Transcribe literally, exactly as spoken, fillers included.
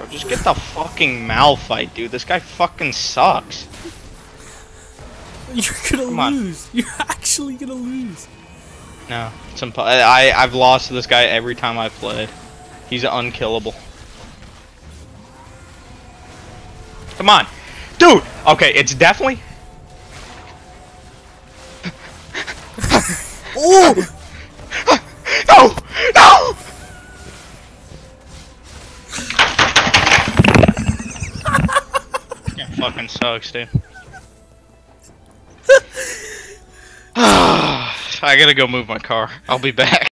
just get the fucking Malphite, dude. This guy fucking sucks. You're gonna Come on. lose. You're actually gonna lose. No, it's impo- I I've lost to this guy every time I've played. He's unkillable. Come on, dude. Okay, it's definitely. Oh! No! No! It fucking sucks, dude. I gotta go move my car. I'll be back.